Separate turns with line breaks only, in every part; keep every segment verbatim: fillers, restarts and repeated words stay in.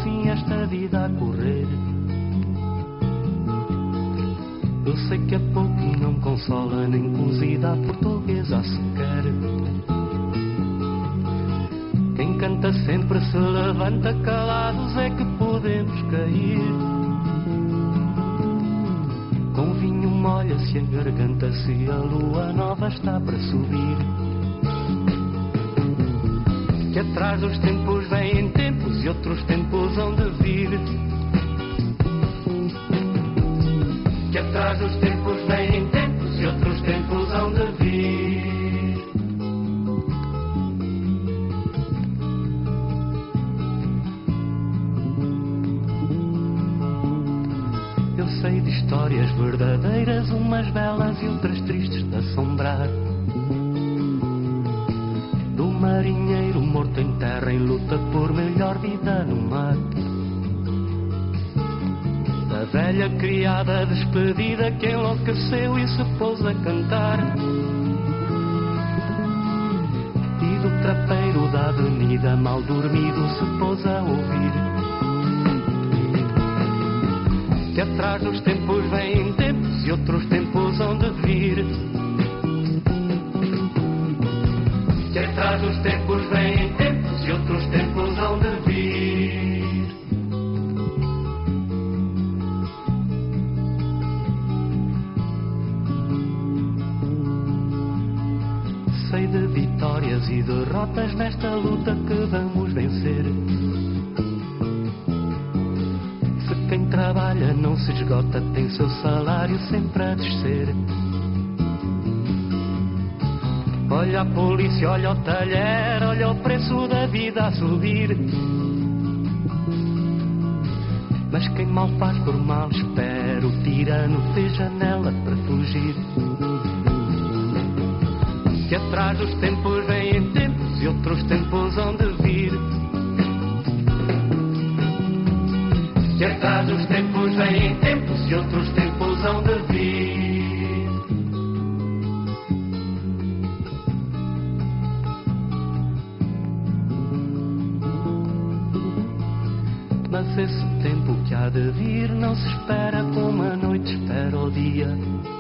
assim esta vida a correr. Eu sei que é pouco e não consola, nem cozida a portuguesa sequer. Quem canta sempre se levanta, calados é que podemos cair. Com vinho molha-se a garganta se a lua nova está para subir. Que atrás dos tempos vêm tempos e outros tempos hão de vir. Que atrás dos tempos vêm tempos e outros tempos hão de vir. Eu sei de histórias verdadeiras, umas belas e outras tristes de assombrar. Do marinheiro morto em terra em luta por melhor vida no mar. Da velha criada despedida que enlouqueceu e se pôs a cantar. E do trapeiro da avenida mal dormido se pôs a ouvir. Que atrás dos tempos vêm tempos e outros tempos hão de vir. Que atrás dos tempos vêm tempos e outros tempos hão de vir. Sei de vitórias e derrotas nesta luta que vamos vencer. Se quem trabalha não se esgota, tem seu salário sempre a descer. Olha a polícia, olha o talher, olha o preço da vida a subir. Mas quem mal faz por mal espera, o tirano fez janela para fugir. Que atrás dos tempos vêm tempos e outros tempos hão de vir. Que atrás dos tempos vêm tempos e outros tempos hão de vir. Mas esse tempo que há de vir não se espera como a noite espera o dia.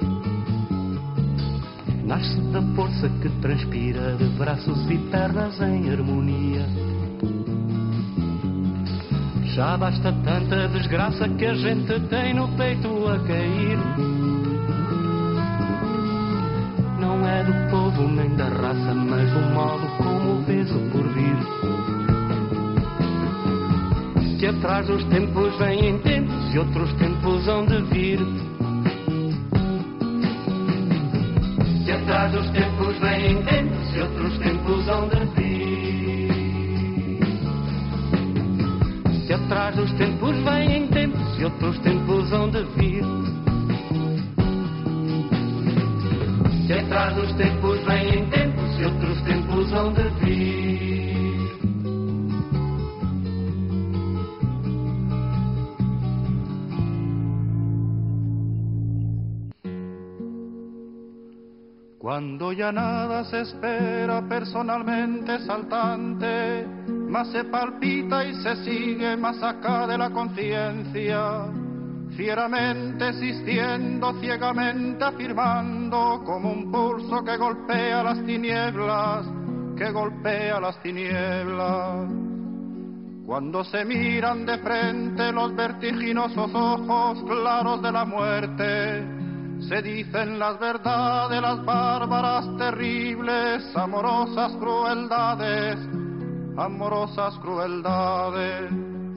Nasce da força que transpira de braços e pernas em harmonia. Já basta tanta desgraça que a gente tem no peito a cair. Não é do povo nem da raça, mas do modo como vês o porvir. Que atrás dos tempos vêm tempos e outros tempos hão de vir. Que atrás dos tempos vêm tempos e outros tempos hão de vir. Que atrás dos tempos vêm tempos e outros tempos hão de vir. Que atrás dos tempos vêm tempos e outros tempos hão de vir.
Cuando ya nada se espera personalmente saltante, más se palpita y se sigue más acá de la conciencia, fieramente existiendo, ciegamente afirmando, como un pulso que golpea las tinieblas, que golpea las tinieblas. Cuando se miran de frente los vertiginosos ojos claros de la muerte, se dicen las verdades, las bárbaras, terribles, amorosas crueldades, amorosas crueldades.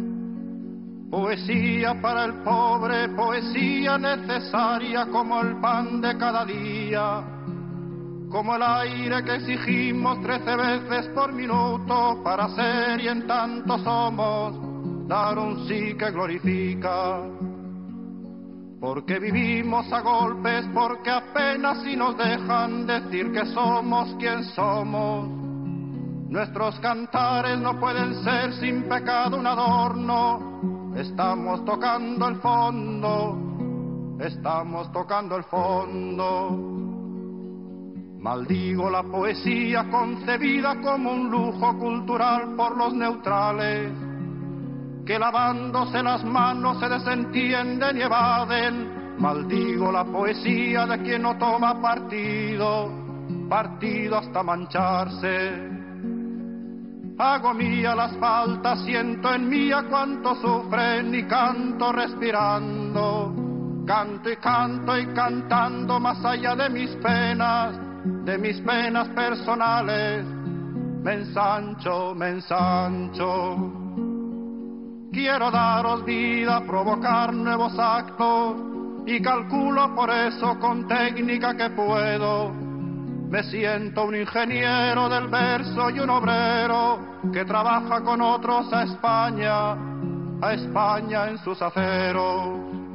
Poesía para el pobre, poesía necesaria como el pan de cada día, como el aire que exigimos trece veces por minuto para ser y en tanto somos, dar un sí que glorifica. Porque vivimos a golpes, porque apenas si nos dejan decir que somos quien somos. Nuestros cantares no pueden ser sin pecado un adorno. Estamos tocando el fondo, estamos tocando el fondo. Maldigo la poesía concebida como un lujo cultural por los neutrales, que lavándose las manos se desentienden y evaden. Maldigo la poesía de quien no toma partido, partido hasta mancharse. Hago mía las faltas, siento en mía cuánto sufren y canto respirando. Canto y canto y cantando más allá de mis penas, de mis penas personales. Me ensancho, me ensancho. Quiero daros vida, provocar nuevos actos y calculo por eso con técnica que puedo. Me siento un ingeniero del verso y un obrero que trabaja con otros a España, a España en sus aceros.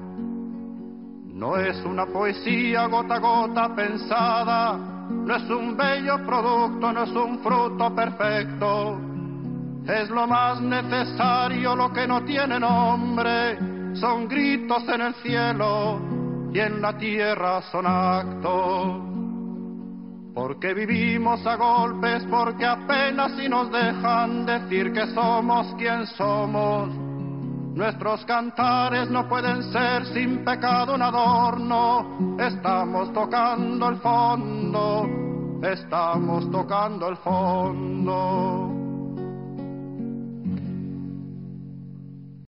No es una poesía gota a gota pensada, no es un bello producto, no es un fruto perfecto. Es lo más necesario, lo que no tiene nombre, son gritos en el cielo y en la tierra son actos. Porque vivimos a golpes, porque apenas si nos dejan decir que somos quien somos. Nuestros cantares no pueden ser sin pecado un adorno. Estamos tocando el fondo, estamos tocando el fondo.